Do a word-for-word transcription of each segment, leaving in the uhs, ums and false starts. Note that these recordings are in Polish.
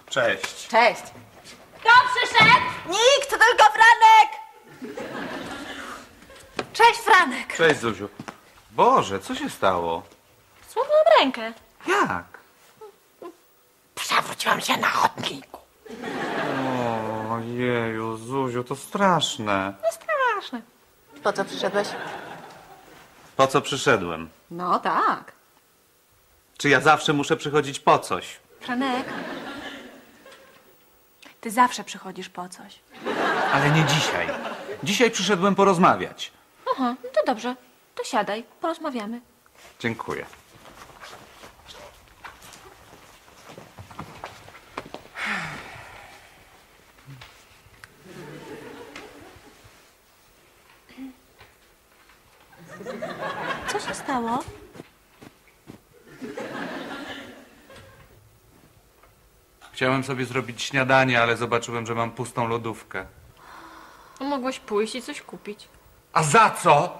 Cześć. Cześć. Kto przyszedł? Nikt, tylko Franek! Cześć, Franek. Cześć, Zuziu. Boże, co się stało? Złamałam rękę. Jak? Przewróciłam się na chodniku. Ojeju, Zuziu, to straszne. No straszne. Po co przyszedłeś? Po co przyszedłem? No tak. Czy ja zawsze muszę przychodzić po coś? Franek, ty zawsze przychodzisz po coś. Ale nie dzisiaj. Dzisiaj przyszedłem porozmawiać. Aha, no to dobrze. To siadaj, porozmawiamy. Dziękuję. Co się stało? Chciałem sobie zrobić śniadanie, ale zobaczyłem, że mam pustą lodówkę. Mogłeś pójść i coś kupić. A za co?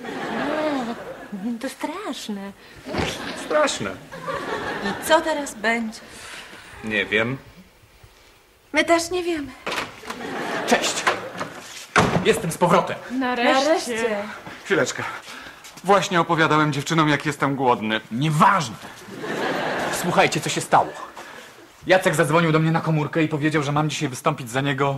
To straszne. Straszne. I co teraz będzie? Nie wiem. My też nie wiemy. Cześć! Jestem z powrotem. Nareszcie. Chwileczkę. Właśnie opowiadałem dziewczynom, jak jestem głodny. Nieważne. Słuchajcie, co się stało. Jacek zadzwonił do mnie na komórkę i powiedział, że mam dzisiaj wystąpić za niego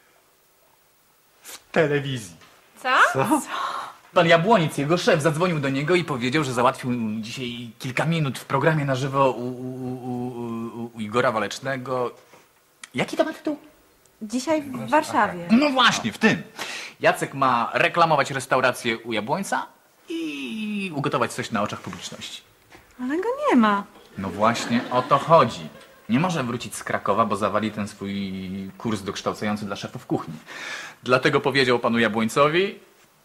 w telewizji. Co? Co? Pan Jabłonic, jego szef, zadzwonił do niego i powiedział, że załatwił dzisiaj kilka minut w programie na żywo u, u, u, u, u Igora Walecznego. Jaki to ma tytuł? Dzisiaj w Warszawie. No właśnie, w tym. Jacek ma reklamować restaurację u Jabłońca i ugotować coś na oczach publiczności. Ale go nie ma. No właśnie o to chodzi. Nie może wrócić z Krakowa, bo zawali ten swój kurs dokształcający dla szefów kuchni. Dlatego powiedział panu Jabłońcowi,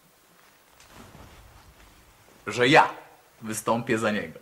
że ja wystąpię za niego.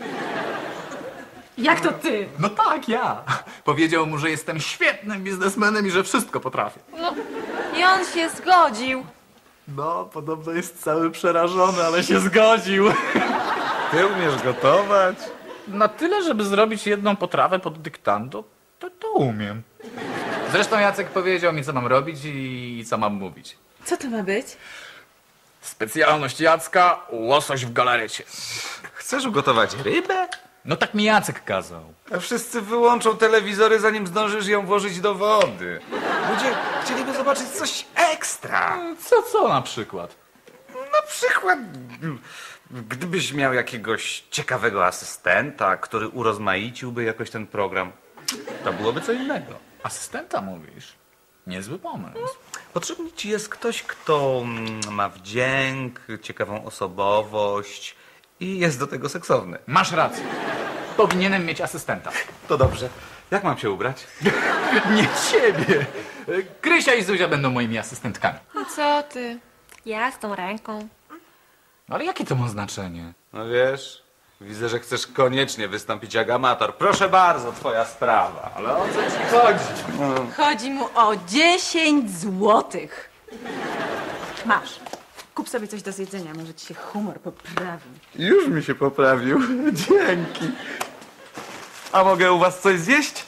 Jak to ty? No tak, ja. Powiedział mu, że jestem świetnym biznesmenem i że wszystko potrafię. No, i on się zgodził. No, podobno jest cały przerażony, ale się zgodził. Ty umiesz gotować? Na tyle, żeby zrobić jedną potrawę pod dyktando, to, to umiem. Zresztą Jacek powiedział mi, co mam robić i co mam mówić. Co to ma być? Specjalność Jacka, łosoś w galarecie. Chcesz ugotować rybę? No tak mi Jacek kazał. A wszyscy wyłączą telewizory, zanim zdążysz ją włożyć do wody. Ludzie chcieliby zobaczyć coś ekstra. Co, co na przykład? Na przykład, gdybyś miał jakiegoś ciekawego asystenta, który urozmaiciłby jakoś ten program, to byłoby co innego. Asystenta mówisz? Niezły pomysł. Potrzebny ci jest ktoś, kto mm, ma wdzięk, ciekawą osobowość i jest do tego seksowny. Masz rację. Powinienem mieć asystenta. To dobrze. Jak mam się ubrać? Nie ciebie. Krysia i Zuzia będą moimi asystentkami. No co ty? Ja z tą ręką. Ale jakie to ma znaczenie? No wiesz, widzę, że chcesz koniecznie wystąpić jak amator. Proszę bardzo, twoja sprawa. Ale o co ci chodzi? Chodzi mu o dziesięć złotych. Masz. Kup sobie coś do zjedzenia, może ci się humor poprawi. Już mi się poprawił. Dzięki. A mogę u was coś zjeść?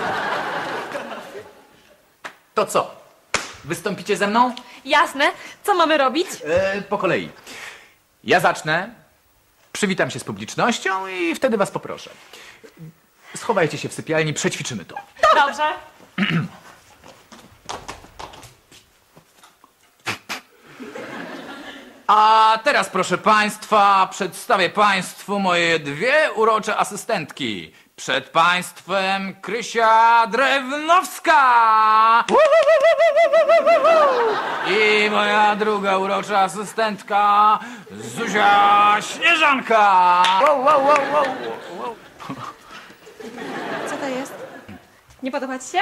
To co? Wystąpicie ze mną? Jasne. Co mamy robić? E, po kolei. Ja zacznę, przywitam się z publicznością i wtedy was poproszę. Schowajcie się w sypialni, przećwiczymy to. Dobrze. A teraz, proszę państwa, przedstawię państwu moje dwie urocze asystentki. Przed państwem Krysia Drewnowska i moja druga urocza asystentka Zuzia Śnieżanka. Wow, wow, wow, wow, wow. Co to jest? Nie podoba ci się?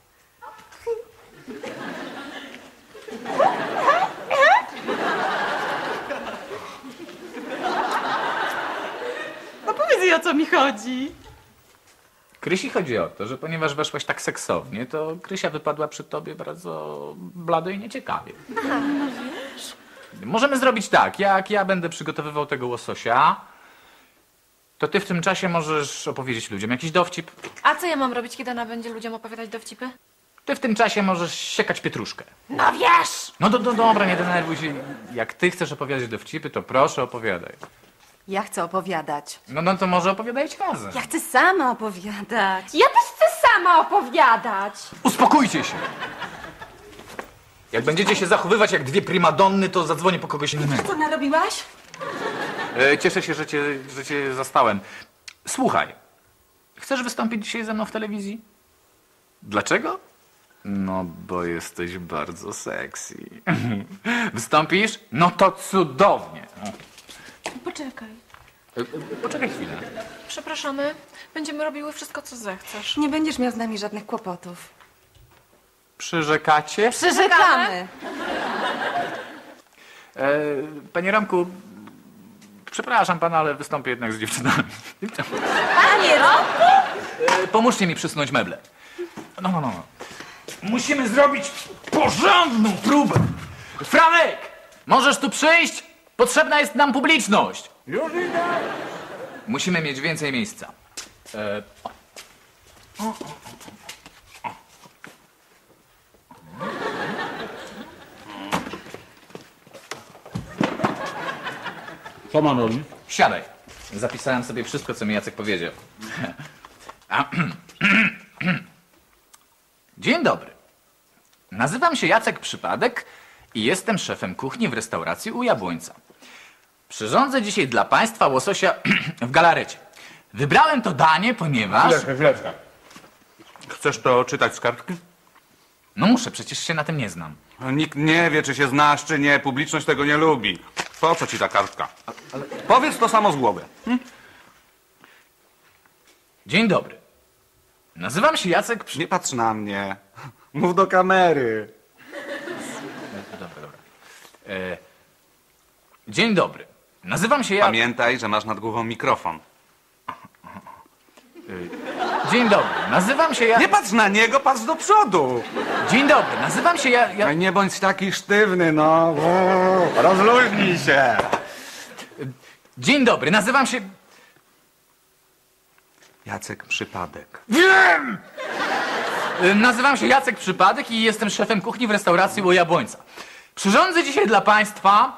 No powiedz jej, o co mi chodzi. Krysi chodzi o to, że ponieważ weszłaś tak seksownie, to Krysia wypadła przy tobie bardzo blado i nieciekawie. Aha, no wiesz. Możemy zrobić tak, jak ja będę przygotowywał tego łososia, To ty w tym czasie możesz opowiedzieć ludziom jakiś dowcip. A co ja mam robić, kiedy ona będzie ludziom opowiadać dowcipy? Ty w tym czasie możesz siekać pietruszkę. No wiesz! No do, do, dobra, nie denerwuj się. Jak ty chcesz opowiadać dowcipy, to proszę opowiadaj. Ja chcę opowiadać. No, no to może opowiadajcie razem. Ja chcę sama opowiadać. Ja też chcę sama opowiadać! Uspokójcie się! Jak będziecie się zachowywać jak dwie primadonny, to zadzwonię po kogoś innego. Co narobiłaś? E, cieszę się, że cię, że cię zastałem. Słuchaj, chcesz wystąpić dzisiaj ze mną w telewizji? Dlaczego? No, bo jesteś bardzo sexy. Wystąpisz? No to cudownie. Poczekaj. E, e, Poczekaj chwilę. Przepraszamy, będziemy robiły wszystko, co zechcesz. Nie będziesz miał z nami żadnych kłopotów. Przyrzekacie? Przyrzekamy. E, panie Romku, przepraszam pana, ale wystąpię jednak z dziewczynami. Panie Romku! E, pomóżcie mi przysunąć meble. No, no, no. no. Musimy zrobić porządną próbę. Franek, możesz tu przyjść? Potrzebna jest nam publiczność. Już idę. Musimy mieć więcej miejsca. E, o. O, o, o. Co mam robić? Siadaj. Zapisałem sobie wszystko, co mi Jacek powiedział. A, Dzień dobry. Nazywam się Jacek Przypadek i jestem szefem kuchni w restauracji u Jabłońca. Przyrządzę dzisiaj dla państwa łososia w galarecie. Wybrałem to danie, ponieważ... Chwileczkę, chwileczkę. Chcesz to czytać z kartki? No muszę, przecież się na tym nie znam. Nikt nie wie, czy się znasz, czy nie. Publiczność tego nie lubi. Po co ci ta kartka? Ale powiedz to samo z głowy. Dzień dobry. Nazywam się Jacek Przy... Nie patrz na mnie. Mów do kamery. Dobra, dobra. E... Dzień dobry. Nazywam się Jacek... Pamiętaj, że masz nad głową mikrofon. Dzień dobry. Nazywam się Jacek... Nie patrz na niego, patrz do przodu. Dzień dobry. Nazywam się ja... ja... No nie bądź taki sztywny, no. Rozluźnij się. Dzień dobry. Nazywam się... Jacek Przypadek. Wiem! Y, Nazywam się Jacek Przypadek i jestem szefem kuchni w restauracji u Jabłońca. Przyrządzę dzisiaj dla państwa...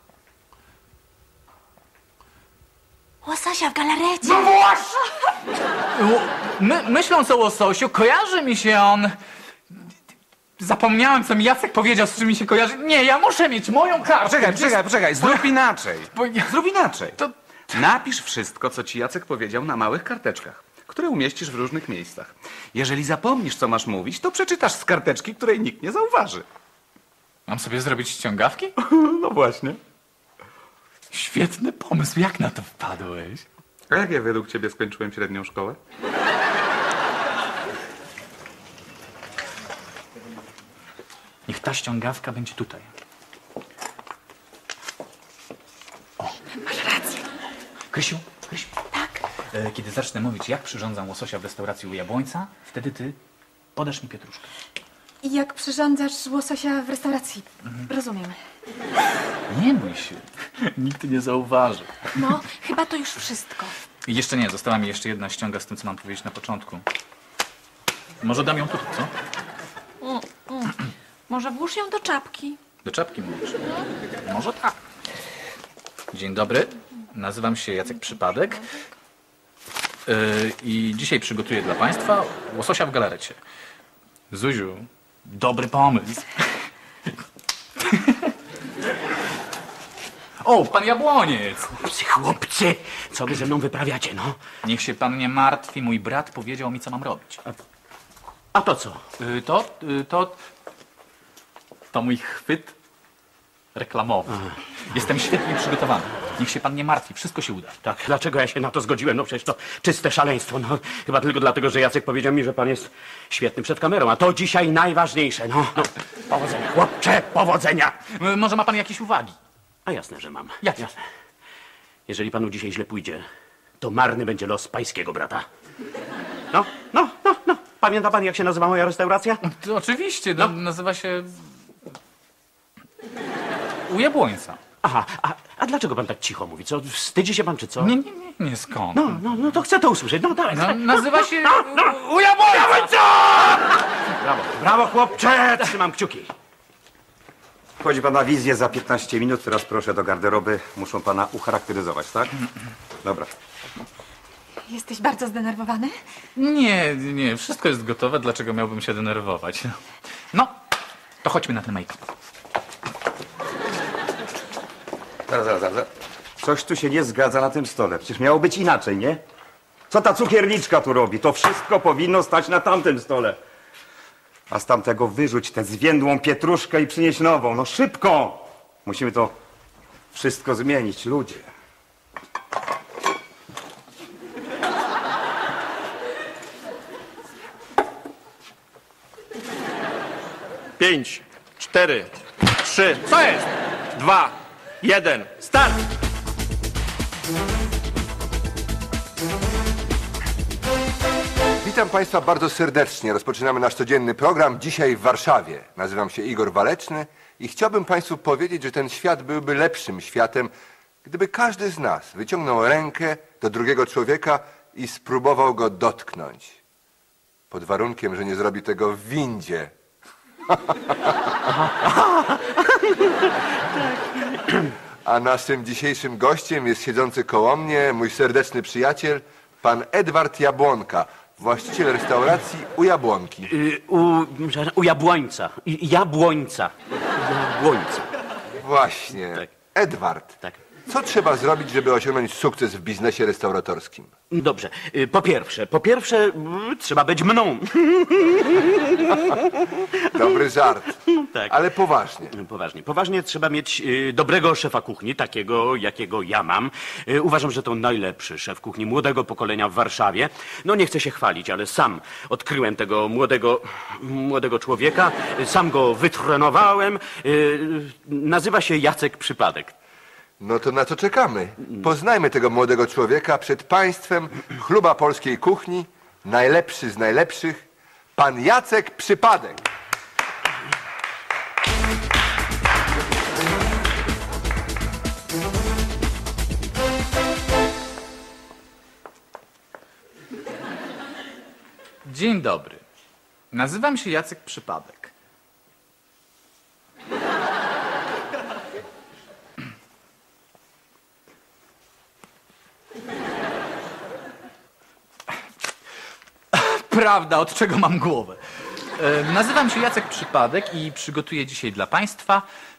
Łososia w galarecie! No właśnie! My, myśląc o łososiu, kojarzy mi się on... Zapomniałem, co mi Jacek powiedział, z czym mi się kojarzy. Nie, ja muszę mieć moją kartę. Poczekaj, poczekaj, poczekaj. Zrób inaczej. Bo ja- Zrób inaczej. To... Napisz wszystko, co ci Jacek powiedział na małych karteczkach, które umieścisz w różnych miejscach. Jeżeli zapomnisz, co masz mówić, to przeczytasz z karteczki, której nikt nie zauważy. Mam sobie zrobić ściągawki? No właśnie. Świetny pomysł, jak na to wpadłeś? A jak ja według ciebie skończyłem średnią szkołę? Niech ta ściągawka będzie tutaj. O, masz rację. Krysiu, Krysiu. Tak? E, kiedy zacznę mówić, jak przyrządzam łososia w restauracji u Jabłońca, wtedy ty podasz mi pietruszkę. I jak przyrządzasz łososia w restauracji? Rozumiem. Nie bój się. Nikt nie zauważy. No, chyba to już wszystko. I jeszcze nie, została mi jeszcze jedna ściąga z tym, co mam powiedzieć na początku. Może dam ją tutaj, co? Może włóż ją do czapki. Do czapki mówisz? Może tak. Dzień dobry, nazywam się Jacek Przypadek yy, i dzisiaj przygotuję dla państwa łososia w galarecie. Zuziu, dobry pomysł. O, pan Jabłoniec! Chłopcy, chłopcy, co wy ze mną wyprawiacie, no? Niech się pan nie martwi, mój brat powiedział mi, co mam robić. A to co? Yy, to, yy, to... To mój chwyt reklamowy. Jestem świetnie przygotowany. Niech się pan nie martwi, wszystko się uda. Tak, dlaczego ja się na to zgodziłem? No przecież to czyste szaleństwo, no. Chyba tylko dlatego, że Jacek powiedział mi, że pan jest świetny przed kamerą, a to dzisiaj najważniejsze, no. no. Powodzenia, chłopcze, powodzenia! Yy, może ma pan jakieś uwagi? A jasne, że mam. Jakie? Jasne. Jeżeli panu dzisiaj źle pójdzie, to marny będzie los pańskiego brata. No, no, no, no. Pamięta pan, jak się nazywa moja restauracja? To oczywiście, no. Nazywa się... U Jabłońca. Aha, a, a dlaczego pan tak cicho mówi? Co, wstydzi się pan, czy co? Nie, nie, nie, nie skąd. No, no, no to chcę to usłyszeć. No dawaj. No, nazywa się No, Ujabłońca! Brawo, brawo chłopcze, trzymam kciuki. Wchodzi pan na wizję za piętnaście minut, teraz proszę do garderoby. Muszą pana ucharakteryzować, tak? Dobra. Jesteś bardzo zdenerwowany? Nie, nie, wszystko jest gotowe, dlaczego miałbym się denerwować? No, to chodźmy na ten make-up. Zaraz, zaraz, zaraz. Coś tu się nie zgadza na tym stole. Przecież miało być inaczej, nie? Co ta cukierniczka tu robi? To wszystko powinno stać na tamtym stole. A z tamtego wyrzuć tę zwiędłą pietruszkę i przynieść nową. No szybko! Musimy to wszystko zmienić, ludzie. Pięć, cztery, trzy, Co jest? dwa, jeden, start! Witam Państwa bardzo serdecznie. Rozpoczynamy nasz codzienny program dzisiaj w Warszawie. Nazywam się Igor Waleczny i chciałbym Państwu powiedzieć, że ten świat byłby lepszym światem, gdyby każdy z nas wyciągnął rękę do drugiego człowieka i spróbował go dotknąć. Pod warunkiem, że nie zrobi tego w windzie. A naszym dzisiejszym gościem jest siedzący koło mnie mój serdeczny przyjaciel, pan Edward Jabłonka, właściciel restauracji u Jabłonki. Y, u, u jabłońca. Y, Jabłońca. Jabłońca. Właśnie. Tak. Edward, Tak. co trzeba zrobić, żeby osiągnąć sukces w biznesie restauratorskim? Dobrze. Y, Po pierwsze, po pierwsze mm, trzeba być mną. Dobry żart, Tak. ale poważnie. Poważnie. Poważnie trzeba mieć y, dobrego szefa kuchni, takiego, jakiego ja mam. Y, uważam, że to najlepszy szef kuchni młodego pokolenia w Warszawie. No nie chcę się chwalić, ale sam odkryłem tego młodego, młodego człowieka. Y, sam go wytrenowałem. Y, nazywa się Jacek Przypadek. No to na co czekamy? Poznajmy tego młodego człowieka przed państwem, chluba polskiej kuchni, najlepszy z najlepszych, pan Jacek Przypadek. Dzień dobry. Nazywam się Jacek Przypadek. Prawda, od czego mam głowę. E, nazywam się Jacek Przypadek i przygotuję dzisiaj dla Państwa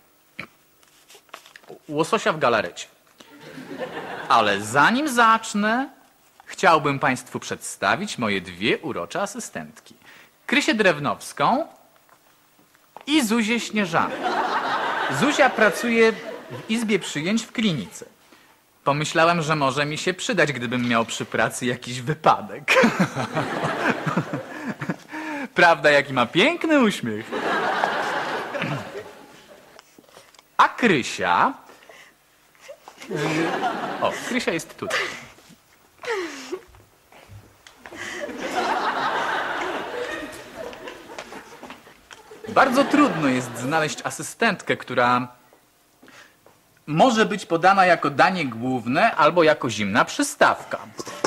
łososia w galarecie. Ale zanim zacznę, chciałbym Państwu przedstawić moje dwie urocze asystentki. Krysię Drewnowską i Zuzię Śnieżanę. Zuzia pracuje w izbie przyjęć w klinice. Pomyślałem, że może mi się przydać, gdybym miał przy pracy jakiś wypadek. Prawda, jaki ma piękny uśmiech. A Krysia... O, Krysia jest tutaj. Bardzo trudno jest znaleźć asystentkę, która może być podana jako danie główne albo jako zimna przystawka.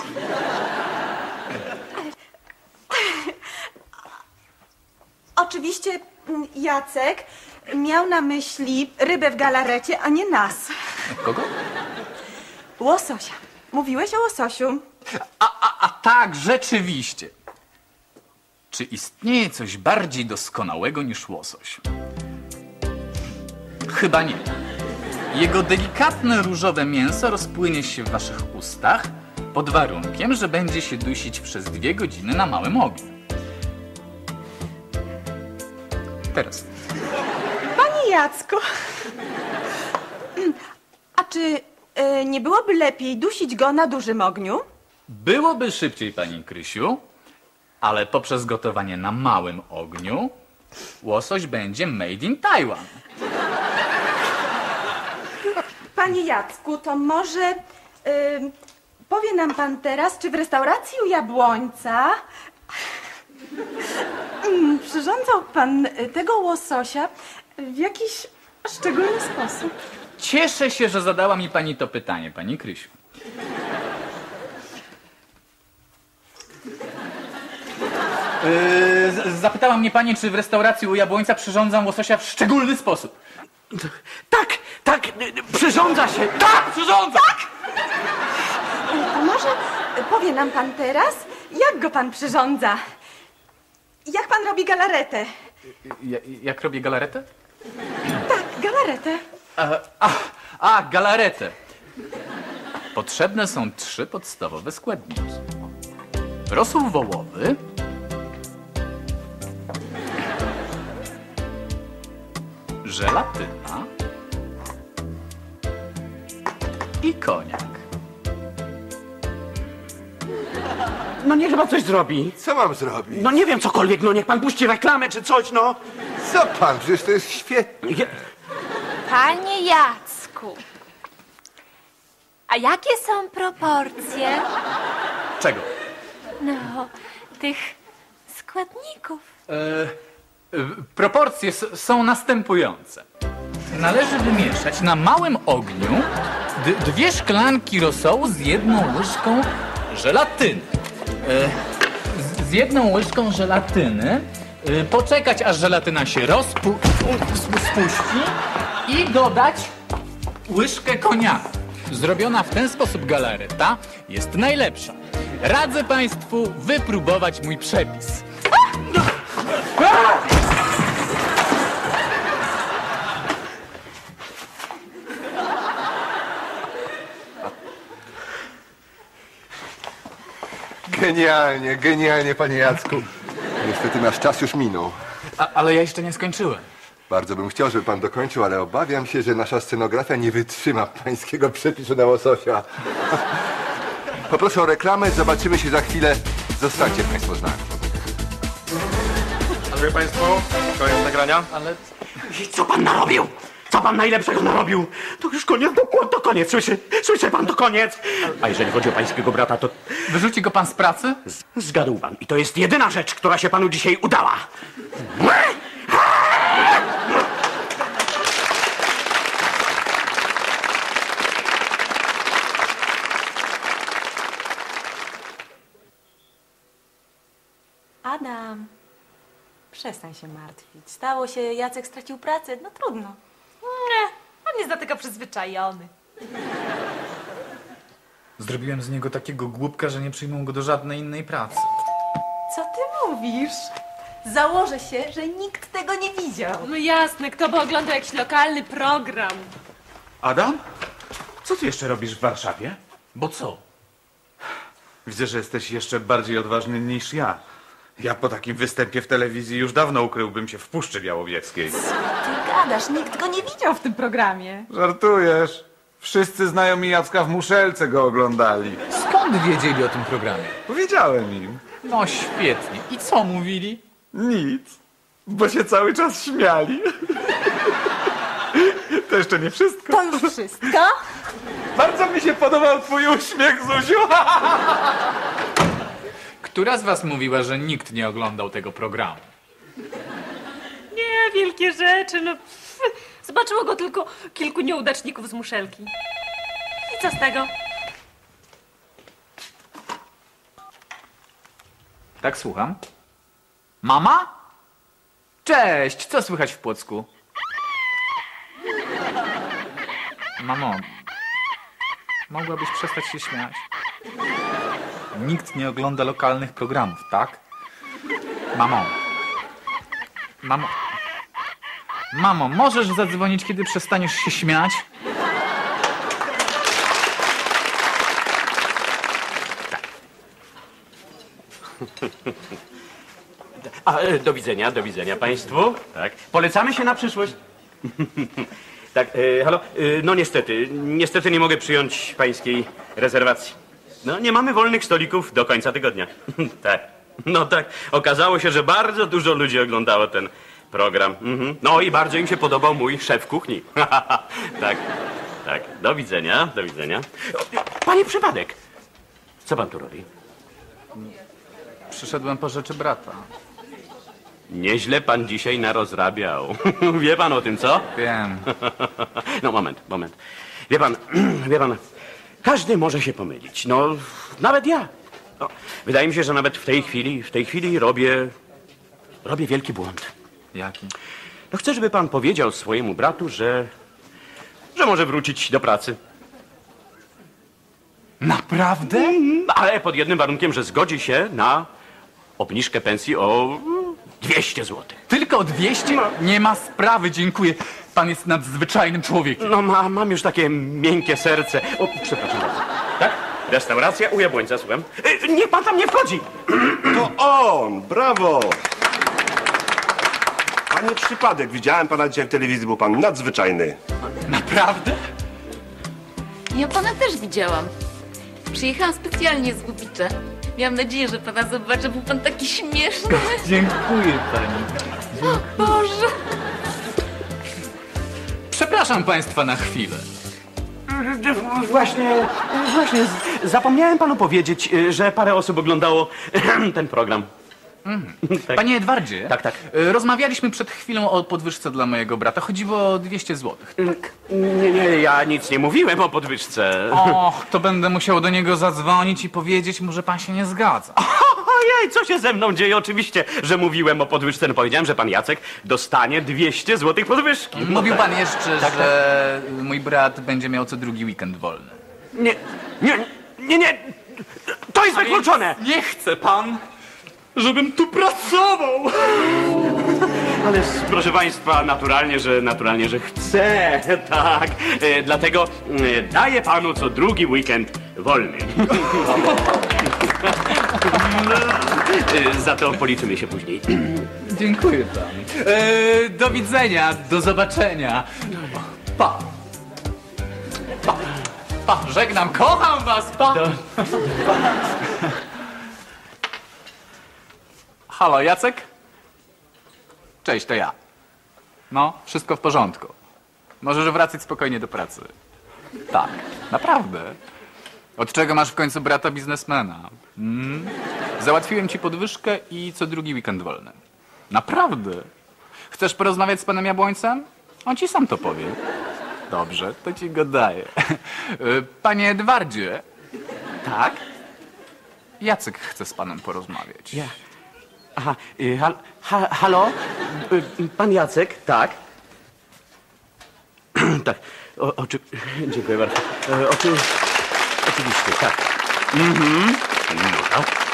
Oczywiście mm, Jacek miał na myśli rybę w galarecie, a nie nas. Kogo? Łososia. Mówiłeś o łososiu. A, a, a tak, rzeczywiście. Czy istnieje coś bardziej doskonałego niż łosoś? Chyba nie. Jego delikatne różowe mięso rozpłynie się w waszych ustach pod warunkiem, że będzie się dusić przez dwie godziny na małym ogniu. Teraz. Panie Jacku, a czy e, nie byłoby lepiej dusić go na dużym ogniu? Byłoby szybciej, pani Krysiu, ale poprzez gotowanie na małym ogniu łosoś będzie made in Taiwan. Panie Jacku, to może e, powie nam pan teraz, czy w restauracji u Jabłońca mm, przyrządzał pan tego łososia w jakiś szczególny sposób? Cieszę się, że zadała mi pani to pytanie, pani Krysiu. Yy, z- zapytała mnie pani, czy w restauracji u Jabłońca przyrządzam łososia w szczególny sposób. Tak, tak, y, przyrządza się. Tak, przyrządza! To może powie nam pan teraz, jak go pan przyrządza? Jak pan robi galaretę? Ja, jak robię galaretę? Tak, galaretę. A, a, a, galaretę. Potrzebne są trzy podstawowe składniki. Rosół wołowy, żelatyna i koniak. No niech chyba coś zrobi. Co mam zrobić? No nie wiem, cokolwiek, no niech pan puści reklamę czy coś, no. Co pan? Przecież to jest świetne. Je- Panie Jacku, a jakie są proporcje, Czego? no, tych składników? E, e, proporcje s- są następujące. Należy wymieszać na małym ogniu d- dwie szklanki rosołu z jedną łyżką żelatyny. E, z, z jedną łyżką żelatyny e, poczekać, aż żelatyna się rozpu- sp- spuści i dodać łyżkę koniaku. Zrobiona w ten sposób galareta jest najlepsza. Radzę państwu wypróbować mój przepis. Genialnie, genialnie, panie Jacku. Niestety nasz czas już minął. A, ale ja jeszcze nie skończyłem. Bardzo bym chciał, żeby pan dokończył, ale obawiam się, że nasza scenografia nie wytrzyma pańskiego przepisu na łososia. Poproszę o reklamę, zobaczymy się za chwilę. Zostańcie państwo z nami. Szanowni Państwo, koniec nagrania. Ale I co pan narobił? Co pan najlepszego narobił? To już koniec, to, to koniec, słyszy? Słyszy pan, to koniec. A jeżeli chodzi o pańskiego brata, to wyrzuci go pan z pracy? zgadł pan. I to jest jedyna rzecz, która się panu dzisiaj udała. Adam, przestań się martwić. Stało się, Jacek stracił pracę, no trudno. Nie, on jest do tego przyzwyczajony. Zrobiłem z niego takiego głupka, że nie przyjmą go do żadnej innej pracy. Co ty mówisz? Założę się, że nikt tego nie widział. No jasne, kto by oglądał jakiś lokalny program? Adam? Co ty jeszcze robisz w Warszawie? Bo co? Widzę, że jesteś jeszcze bardziej odważny niż ja. Ja po takim występie w telewizji już dawno ukryłbym się w Puszczy Białowieskiej. Ty gadasz, nikt go nie widział w tym programie. Żartujesz? Wszyscy znajomi Jacka w Muszelce go oglądali. Skąd wiedzieli o tym programie? Powiedziałem im. No świetnie. I co mówili? Nic. Bo się cały czas śmiali. To jeszcze nie wszystko. To już wszystko? Bardzo mi się podobał twój uśmiech, Zuziu. Która z was mówiła, że nikt nie oglądał tego programu? Nie, wielkie rzeczy, no. Pff, zobaczyło go tylko kilku nieudaczników z Muszelki. I co z tego? Tak, słucham. Mama? Cześć, co słychać w Płocku? Mamo, mogłabyś przestać się śmiać? Nikt nie ogląda lokalnych programów, tak? Mamo. Mamo. Mamo, możesz zadzwonić, kiedy przestaniesz się śmiać? A, e, do widzenia, do widzenia państwu. Tak. Polecamy się na przyszłość. Tak, e, halo? E, no niestety, niestety nie mogę przyjąć pańskiej rezerwacji. No, nie mamy wolnych stolików do końca tygodnia. Tak, no tak. Okazało się, że bardzo dużo ludzi oglądało ten program. Mhm. No i bardzo im się podobał mój szef kuchni. Tak, tak. Do widzenia, do widzenia. O, panie przypadek, co pan tu robi? Przyszedłem po rzeczy brata. Nieźle pan dzisiaj narozrabiał. Wie pan o tym, co? Wiem. No moment, moment. Wie pan, wie pan, każdy może się pomylić. No, nawet ja. No, wydaje mi się, że nawet w tej chwili, w tej chwili robię, robię wielki błąd. Jaki? No chcę, żeby pan powiedział swojemu bratu, że, że może wrócić do pracy. Naprawdę? Ale pod jednym warunkiem, że zgodzi się na obniżkę pensji o dwieście złotych. Tylko dwieście? Nie ma sprawy, dziękuję. Pan jest nadzwyczajnym człowiekiem. No ma, mam już takie miękkie serce. O, przepraszam bardzo. Tak? Restauracja u Jabłońca, słucham. E, niech pan tam nie wchodzi. To on! Brawo! A nie przypadek. Widziałem pana dzisiaj w telewizji, był pan nadzwyczajny. Naprawdę? Ja pana też widziałam. Przyjechałam specjalnie z Łubicza. Miałam nadzieję, że pana zobaczę, był pan taki śmieszny. Dziękuję pani. O Boże! Przepraszam państwa na chwilę. Właśnie, właśnie, z- zapomniałem panu powiedzieć, y, że parę osób oglądało ten program. Tak. Panie Edwardzie, Tak, tak. y, rozmawialiśmy przed chwilą o podwyżce dla mojego brata. Chodziło o dwieście złotych. Nie, nie, ja nic nie mówiłem o podwyżce. Och, to będę musiał do niego zadzwonić i powiedzieć mu, że pan się nie zgadza. Ojej, co się ze mną dzieje? Oczywiście, że mówiłem o podwyżce. No powiedziałem, że pan Jacek dostanie dwieście złotych podwyżki. Mówił pan jeszcze, Tak, że mój brat będzie miał co drugi weekend wolny. Nie, nie, nie, nie. To jest wykluczone. Nie chce pan, żebym tu pracował. Ale proszę państwa, naturalnie, że naturalnie, że chcę, tak. E, dlatego e, daję panu co drugi weekend wolny. e, za to policzymy się później. Dziękuję pan. E, do widzenia, do zobaczenia. Pa. Pa. Pa, żegnam, kocham was, pa. Halo, Jacek? Cześć, to ja. No, wszystko w porządku. Możesz wracać spokojnie do pracy. Tak, naprawdę. Od czego masz w końcu brata biznesmena? Mm? Załatwiłem ci podwyżkę i co drugi weekend wolny. Naprawdę. Chcesz porozmawiać z panem Jabłońcem? On ci sam to powie. Dobrze, to ci go daję. Panie Edwardzie. Tak? Jacek chce z panem porozmawiać. Ja. Aha, y, hal, ha, halo? Y, pan Jacek? Tak. Tak. O, oczy... Dziękuję bardzo. E, oczy... Oczywiście, tak. Mhm. No, tak.